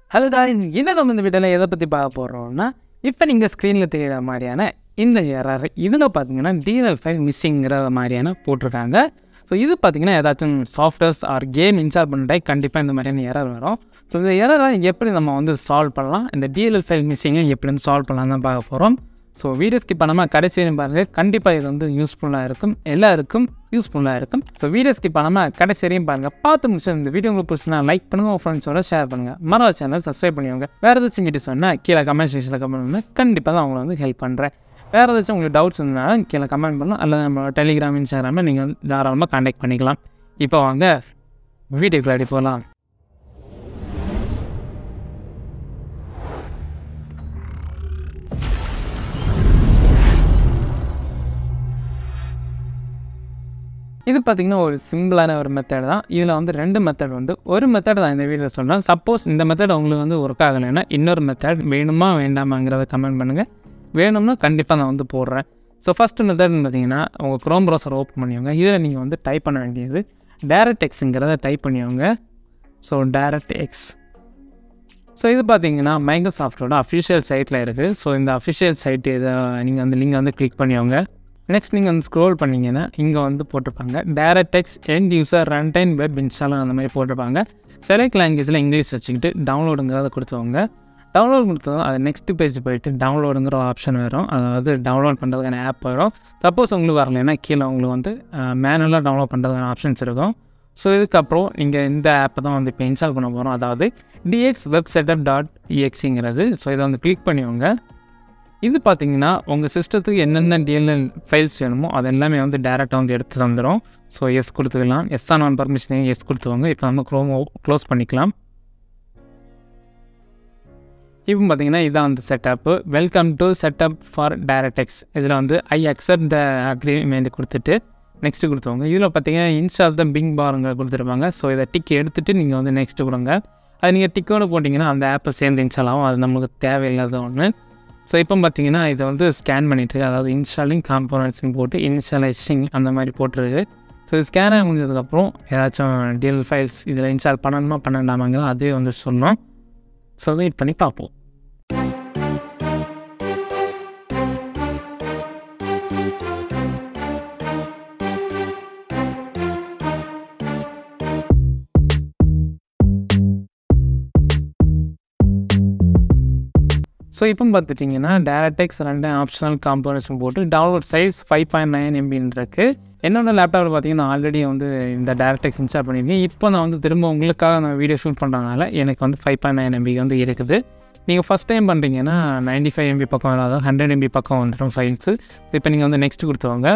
Hello guys, என்ன நம்ம இந்த வீடியோவில் எதை பற்றி பார்க்க போகிறோம்னா, இப்போ நீங்கள் ஸ்க்ரீனில் தெரிகிற மாதிரியான இந்த எரர் இதில் பார்த்தீங்கன்னா DLL ஃபைல் மிஸ்ஸிங்கிற மாதிரியான போட்டிருக்காங்க. ஸோ இது பார்த்தீங்கன்னா ஏதாச்சும் சாஃப்ட்வேர்ஸ் ஆர் கேம் இன்ஸ்டால் பண்ணிட்டே கண்டிப்பாக இந்த மாதிரியான எரர் வரும். ஸோ இந்த எரரை எப்படி நம்ம வந்து சால்வ் பண்ணலாம், இந்த DLL ஃபைல் மிஸ்ஸிங்கை எப்படி வந்து சால்வ் பண்ணலாம் தான் பார்க்க போகிறோம். ஸோ வீடியோ ஸ்கிப் பண்ணாமல் கடைசி வரையும் பாருங்கள், கண்டிப்பாக இது வந்து யூஸ்ஃபுல்லாக இருக்கும், எல்லாருக்கும் யூஸ்ஃபுல்லாக இருக்கும். ஸோ வீடியோ ஸ்கிப் பண்ணாமல் கடைசி வரையும் பாருங்கள். பார்த்து முடிச்சு இந்த வீடியோ உங்களுக்கு பிடிச்சினா லைக் பண்ணுங்கள், உங்கள் ஃப்ரெண்ட்ஸோட ஷேர் பண்ணுங்கள், மறவ சேனல் சப்ஸ்கிரைப் பண்ணிக்கோங்க. வேறு ஏதாச்சும் வீடியோ சொன்னால் கீழே கமெண்ட் செக்ஷனில் கமெண்ட் பண்ணி கண்டிப்பாக தான் அவங்களை வந்து ஹெல்ப் பண்ணுறேன். வேறு ஏதாச்சும் உங்களுக்கு டவுட்ஸ் இருந்தாலும் கீழே கமெண்ட் பண்ணலாம், அல்லது நம்மளோட டெலிகிராம் இன்ஸ்டாகிராமில் நீங்கள் வந்து தாராளமாக கான்டாக்ட் பண்ணிக்கலாம். இப்போ வாங்க வீடியோக்கு ரெடி போகலாம். இது பார்த்திங்கன்னா ஒரு சிம்பிளான ஒரு மெத்தட் தான். இதில் வந்து 2 மெத்தட் உண்டு. ஒரு மெத்தட் தான் இந்த வீடியோ சொல்கிறேன். சப்போஸ் இந்த மெத்தட் உங்களுக்கு வந்து ஒர்க் ஆகலைன்னா இன்னொரு மெத்தட் வேணுமா வேண்டாமாங்கிறத கமெண்ட் பண்ணுங்கள். வேணும்னா கண்டிப்பாக நான் வந்து போடுறேன். ஸோ ஃபஸ்ட்டு மெத்தட்னு பார்த்தீங்கன்னா உங்கள் க்ரோம் ப்ரௌசர் ஓப்பன் பண்ணிக்கோங்க. இதில் நீங்கள் வந்து டைப் பண்ண வேண்டியது DirectXங்கிறத டைப் பண்ணிக்கோங்க. So DirectX. ஸோ இது பார்த்தீங்கன்னா மைக்ரோசாஃப்டோட அஃபிஷியல் சைட்டில் இருக்குது. ஸோ இந்த அஃபிஷியல் சைட்டு இதை நீங்கள் வந்து லிங்கை வந்து கிளிக் பண்ணிக்கோங்க. நெக்ஸ்ட் நீங்கள் வந்து ஸ்க்ரோல் பண்ணிங்கன்னா இங்கே வந்து போட்டிருப்பாங்க DirectX end user runtime web install அந்த மாதிரி போட்டிருப்பாங்க. செலக்ட் லாங்குவேஜில் இங்கிலீஷ் வச்சுக்கிட்டு டவுன்லோடுங்கிறத கொடுத்தவங்க. டவுன்லோட் கொடுத்ததும் அது நெக்ஸ்ட் பேஜ் போய்ட்டு டவுன்லோடுங்கிற ஆப்ஷன் வரும். அதாவது டவுன்லோட் பண்ணுறதுக்கான ஆப் வரும். சப்போஸ் உங்களுக்கு வரலைன்னா கீழே உங்களுக்கு வந்து மேனுவலாக டவுன்லோட் பண்ணுறதுக்கான ஆப்ஷன்ஸ் இருக்கும். ஸோ இதுக்கப்புறம் நீங்கள் இந்த ஆப்பை தான் வந்து இப்போ இன்ஸ்டால் பண்ண போகிறோம். அதாவது dxwebsetup.exe. ஸோ இதை வந்து கிளிக் பண்ணிக்கோங்க. இது பார்த்தீங்கன்னா உங்கள் சிஸ்டத்துக்கு என்னென்ன DLL ஃபைல்ஸ் வேணுமோ அது எல்லாமே வந்து டேரெக்டாக வந்து எடுத்து தந்துடும். ஸோ எஸ் கொடுத்துக்கலாம். Yes on one permission yes கொடுத்துவாங்க. இப்போ நம்ம க்ளோஸ் பண்ணிக்கலாம். இப்போ பார்த்தீங்கன்னா இதான் வந்து setup. Welcome to setup for DirectX. இதில் வந்து ஐ அக்செப்ட் த அக்ரிமெண்ட் கொடுத்துட்டு நெக்ஸ்ட்டு கொடுத்துவாங்க. இதில் பார்த்தீங்கன்னா இன்ஸ்டால் த பிங் பாருங்க கொடுத்துருப்பாங்க. ஸோ இதை டிக் எடுத்துகிட்டு நீங்கள் வந்து நெக்ஸ்ட்டு கொடுங்க. அது நீங்கள் டிக்கோடு போட்டிங்கன்னா அந்த ஆப்பை சேர்ந்து இன்ஸ்டால் ஆகும். அது நம்மளுக்கு தேவையில்லாத ஒன்று. ஸோ இப்போ பார்த்தீங்கன்னா இதை வந்து ஸ்கேன் பண்ணிட்டு, அதாவது இன்ஸ்டாலிங் காம்போனன்ட்ஸ்னு போட்டு இன்ஸ்டாலேஷன் அந்த மாதிரி போட்டுருக்கு. ஸோ இது ஸ்கேன் ஆகி முடிஞ்சதுக்கப்புறம் ஏதாச்சும் DLL ஃபைல்ஸ் இதில் இன்ஸ்டால் பண்ணணுமா பண்ணண்டாமாங்கிறது அதுவே வந்து சொல்லணும். ஸோ வெயிட் பண்ணி பார்ப்போம். ஸோ இப்போ பார்த்துட்டிங்கன்னா DirectX 2 ஆப்ஷனல் காம்போனன்ட்ஸ் போட்டு டவுன்லோட் சைஸ் 5.9 MBன்னு இருக்குது. என்னோட லேப்டாப்பில் பார்த்தீங்கன்னா ஆல்ரெடி வந்து இந்த DirectX இன்ஸ்டால் பண்ணியிருக்கேன். இப்போ நான் வந்து திரும்ப உங்களுக்காக நான் வீடியோ ஷூட் பண்ணுறதுனால எனக்கு வந்து 5.9 MB வந்து இருக்குது. நீங்கள் ஃபஸ்ட் டைம் பண்ணுறீங்கன்னா 95 MB பக்கம் வராது, 100 MB பக்கம் வந்துடும் ஃபைல்ஸு. இப்போ நீங்கள் வந்து நெக்ஸ்ட்டு கொடுத்துவாங்க.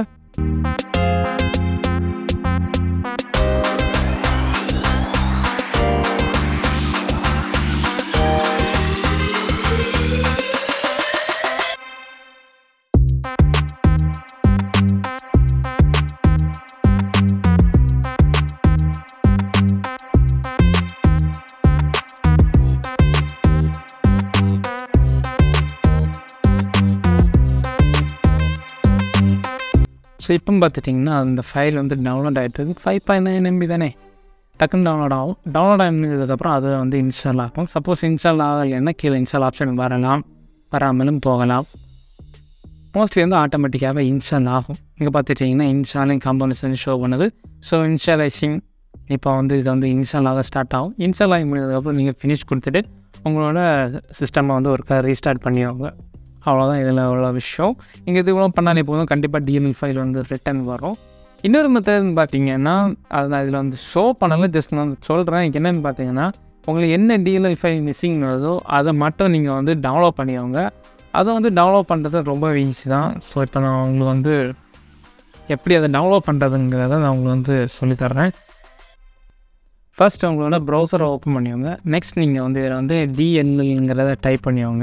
ஸோ இப்போ பார்த்துட்டிங்கன்னா அந்த ஃபைல் வந்து டவுன்லோட் ஆகிட்டு 5.9 MB தானே, டக்குன்னு டவுன்லோட் ஆகும். டவுன்லோட் ஆகினதுக்கப்புறம் அதை வந்து இன்ஸ்டால் ஆகும். சப்போஸ் இன்ஸ்டால் ஆகலைன்னா கீழே இன்ஸ்டால் ஆப்ஷன் வரலாம், வராமலும் போகலாம். மோஸ்ட்லி வந்து ஆட்டோமேட்டிக்காகவே இன்ஸ்டால் ஆகும். இங்கே பார்த்துட்டிங்கன்னா இன்ஸ்டாலிங் காம்போனன்ட்ஸ் ஷோ பண்ணுது. ஸோ இன்ஸ்டாலேஷன் இப்போ வந்து இது வந்து இன்ஸ்டால் ஆக ஸ்டார்ட் ஆகும். இன்ஸ்டால் ஆகி முடிஞ்சதுக்கப்புறம் நீங்கள் ஃபினிஷ் கொடுத்துட்டு உங்களோட சிஸ்டமை வந்து ஒருக்கா ரீஸ்டார்ட் பண்ணிடுவாங்க. அவ்வளோதான் இதில் உள்ள விஷயம். நீங்கள் இது இவ்வளோ பண்ணாலே போதும், கண்டிப்பாக DLL ஃபைல் வந்து ரிட்டன் வரும். இன்னொரு மெத்தட்னு பார்த்தீங்கன்னா அது நான் இதில் வந்து ஷோ பண்ணலை, ஜஸ்ட் நான் சொல்கிறேன். என்னென்னு பார்த்தீங்கன்னா உங்களுக்கு என்ன DLL ஃபைல் மிஸ்ஸிங் வருதோ அதை மட்டும் நீங்கள் வந்து டவுன்லோட் பண்ணிக்கோங்க. அதை வந்து டவுன்லோட் பண்ணுறது ரொம்ப ஈஸி தான். ஸோ இப்போ நான் உங்களுக்கு வந்து எப்படி அதை டவுன்லோட் பண்ணுறதுங்கிறத நான் உங்களுக்கு வந்து சொல்லித்தர்றேன். ஃபர்ஸ்ட் உங்களோட ப்ரௌசரை ஓப்பன் பண்ணிக்கோங்க. நெக்ஸ்ட் நீங்கள் வந்து இதில் வந்து DLLங்கிறத டைப் பண்ணிக்கோங்க.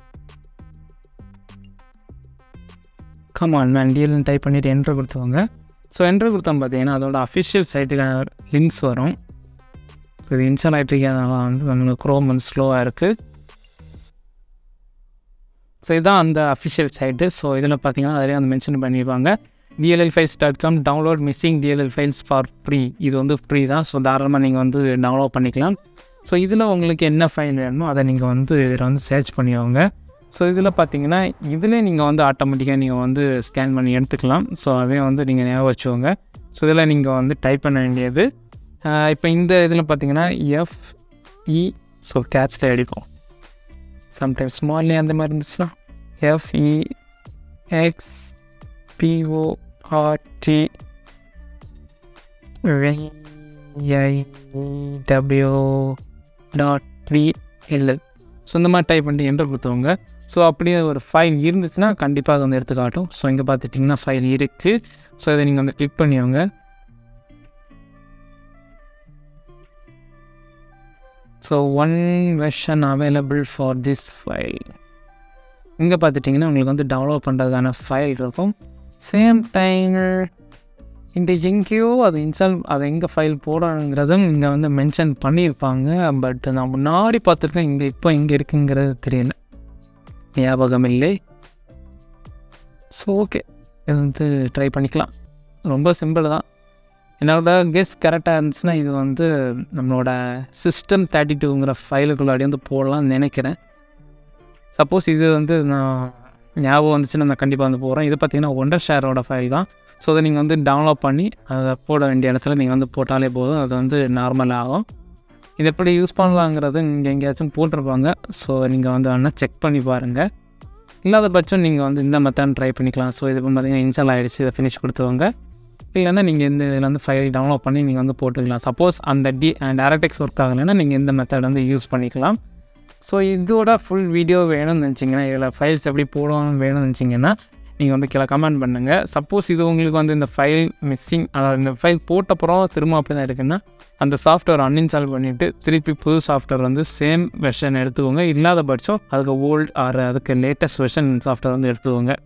கமான் மேன் DLL டைப் பண்ணிவிட்டு என்ட்ரு கொடுத்துவாங்க. ஸோ என்ட்ரு கொடுத்தோம் பார்த்தீங்கன்னா அதோட அஃபிஷியல் சைட்டுக்கான லிங்க்ஸ் வரும். இது இன்ஸ்டால் ஆகிட்டுருக்கனால வந்து நம்மளுக்கு க்ரோம் வந்து ஸ்லோவாக இருக்குது. ஸோ இதுதான் அந்த அஃபிஷியல் சைட்டு. ஸோ இதில் பார்த்தீங்கன்னா அதிலே வந்து மென்ஷன் பண்ணியிருப்பாங்க dllfiles.com download missing DLL files for free. இது வந்து ஃப்ரீ தான். ஸோ தாராளமாக நீங்கள் வந்து டவுன்லோட் பண்ணிக்கலாம். ஸோ இதில் உங்களுக்கு என்ன ஃபைல் வேணுமோ அதை நீங்கள் வந்து இதில் வந்து சர்ச் பண்ணிக்கோங்க. ஸோ இதில் பார்த்தீங்கன்னா இதிலே நீங்கள் வந்து ஆட்டோமேட்டிக்காக நீங்கள் வந்து ஸ்கேன் பண்ணி எடுத்துக்கலாம். ஸோ அதையும் வந்து நீங்கள் ஞாபகம் வச்சுக்கோங்க. ஸோ இதில் நீங்கள் வந்து டைப் பண்ண வேண்டியது இப்போ இந்த இதில் பார்த்தீங்கன்னா FE ஸோ கேப்ஸில் அடிப்போம். சம்டைம்ஸ் ஸ்மால்லே அந்த மாதிரி இருந்துச்சுன்னா FEXPORTVIW.3LL ஸோ இந்த மாதிரி டைப் பண்ணிட்டு என்டர் கொடுத்தவங்க. ஸோ அப்படியே ஒரு ஃபைல் இருந்துச்சுன்னா கண்டிப்பாக அது வந்து எடுத்து காட்டும். ஸோ இங்கே பார்த்துட்டிங்கன்னா ஃபைல் இருக்குது. ஸோ இதை நீங்கள் வந்து கிளிக் பண்ணிக்கோங்க. So 1 version available for this file. இங்கே பார்த்துட்டிங்கன்னா உங்களுக்கு வந்து டவுன்லோட் பண்ணுறதுக்கான ஃபைல் இருக்கும். சேம் டைம் இந்த எங்கேயோ அது அதை எங்கே ஃபைல் போடணுங்கிறதும் இங்கே வந்து மென்ஷன் பண்ணியிருப்பாங்க. பட் நான் முன்னாடி பார்த்துருக்கேன். இப்போ இங்கே இருக்குங்கிறது தெரியல, ஞாபகம் இல்லை. ஸோ ஓகே, இது வந்து ட்ரை பண்ணிக்கலாம். ரொம்ப சிம்பிள் தான். என்னோட கெஸ் கரெக்டாக இருந்துச்சுன்னா இது வந்து நம்மளோட சிஸ்டம் 32ங்கிற ஃபைலுக்குள்ளாடி வந்து போடலாம்னு நினைக்கிறேன். சப்போஸ் இது வந்து நான் ஞாபகம் வந்துச்சுன்னா நான் கண்டிப்பாக வந்து போகிறேன். இது பார்த்திங்கன்னா ஒண்டர்ஷேரோட ஃபைல் தான். ஸோ அதை நீங்கள் வந்து டவுன்லோட் பண்ணி அதை போட வேண்டிய இடத்துல நீங்கள் வந்து போட்டாலே போதும், அது வந்து நார்மல் ஆகும். இது எப்படி யூஸ் பண்ணலாங்கிறது இங்கே எங்கேயாச்சும் போட்டிருப்பாங்க. ஸோ நீங்கள் வந்து வேணால் செக் பண்ணி பாருங்கள். இல்லாத பட்சம் நீங்கள் வந்து இந்த மெத்தட் ட்ரை பண்ணிக்கலாம். ஸோ இது பார்த்திங்கன்னா இன்ஸ்டால் ஆகிடுச்சு, இதை ஃபினிஷ் கொடுத்துருவாங்க. இல்லைன்னா நீங்கள் இந்த இதில் வந்து ஃபைல் டவுன்லோட் பண்ணி நீங்கள் வந்து போட்டுக்கலாம். சப்போஸ் அந்த டேரக்டெக்ஸ் ஒர்க் ஆகலைன்னா நீங்கள் இந்த மெத்தட் வந்து யூஸ் பண்ணிக்கலாம். ஸோ இதோட ஃபுல் வீடியோ வேணும்னு நினச்சிங்கன்னா, இதில் ஃபைல்ஸ் எப்படி போடணும்னு வேணும்னு நினச்சிங்கன்னா நீங்கள் வந்து கீழே கமெண்ட் பண்ணுங்கள். சப்போஸ் இது உங்களுக்கு வந்து இந்த ஃபைல் மிஸ்ஸிங், அதாவது இந்த ஃபைல் போட்டப்புறம் திரும்ப அப்படி தான் இருக்குன்னா அந்த சாஃப்ட்வேர் அன்இன்ஸ்டால் பண்ணிவிட்டு திருப்பி புது சாஃப்ட்வேர் வந்து சேம் வெர்ஷன் எடுத்துக்கோங்க. இல்லாத பட்சம் அதுக்கு ஓல்டு அதுக்கு லேட்டஸ்ட் வெர்ஷன் சாஃப்ட்வேர் வந்து எடுத்துக்கோங்க.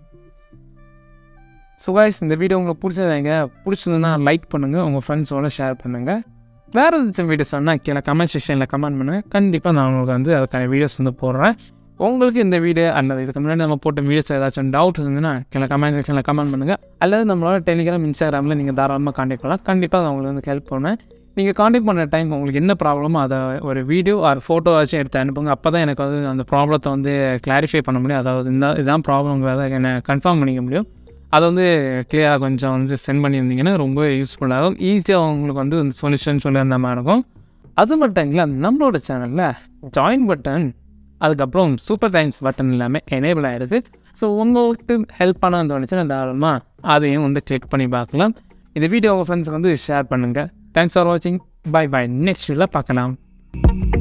ஸோ கைஸ், இந்த வீடியோ உங்களுக்கு பிடிச்சதுன்னா லைக் பண்ணுங்கள், உங்கள் ஃப்ரெண்ட்ஸோடு ஷேர் பண்ணுங்கள். வேறு ஏதாச்சும் வீடியோஸ் சொன்னால் கீழே கமெண்ட் செக்ஷனில் கமெண்ட் பண்ணுங்கள். கண்டிப்பாக நான் உங்களுக்கு வந்து அதுக்கான வீடியோஸ் வந்து போடுறேன். உங்களுக்கு இந்த வீடியோ அல்லது இதுக்கு முன்னாடி நம்ம போட்ட வீடியோஸ் ஏதாச்சும் டவுட் இருந்ததுன்னா கீழே கமெண்ட் செக்ஷனில் கமெண்ட் பண்ணுங்கள். அல்லது நம்மளோட டெலிகிராம், இன்ஸ்டாகிராமில் நீங்கள் தாராளமாக காண்டாக்ட் பண்ணலாம். கண்டிப்பாக நான் உங்களுக்கு வந்து ஹெல்ப் பண்ணுவேன். நீங்கள் காண்டாக்ட் பண்ணுற டைம் உங்களுக்கு என்ன ப்ராப்ளமோ அதை ஒரு வீடியோ ஆர் ஃபோட்டோ ஆச்சும் எடுத்து அனுப்புங்க. அப்போ தான் எனக்கு வந்து அந்த ப்ராப்ளத்தை வந்து கிளாரிஃபை பண்ண முடியும். அதாவது இதுதான் ப்ராப்ளங்கிறத என்னை கன்ஃபார்ம் பண்ணிக்க முடியும். அதை வந்து கிளியராக கொஞ்சம் வந்து சென்ட் பண்ணியிருந்தீங்கன்னா ரொம்ப யூஸ்ஃபுல்லாகும். ஈஸியாக உங்களுக்கு வந்து சொல்யூஷன் சொல்லியிருந்த மாதிரி இருக்கும். அது மட்டும் இல்லை, நம்மளோட சேனலில் ஜாயின் பட்டன், அதுக்கப்புறம் சூப்பர் தேங்க்ஸ் பட்டன் எல்லாமே எனேபிள் ஆகிருக்கு. ஸோ உங்களுக்கு ஹெல்ப் பண்ண தோணுச்சுன்னா தாராளமாக அதையும் வந்து கிளிக் பண்ணி பார்க்கலாம். இந்த வீடியோ உங்கள் ஃப்ரெண்ட்ஸுக்கு வந்து ஷேர் பண்ணுங்கள். தேங்க்ஸ் ஃபார் வாட்சிங். பை. நெக்ஸ்ட் வீடியோவில் பார்க்கலாம்.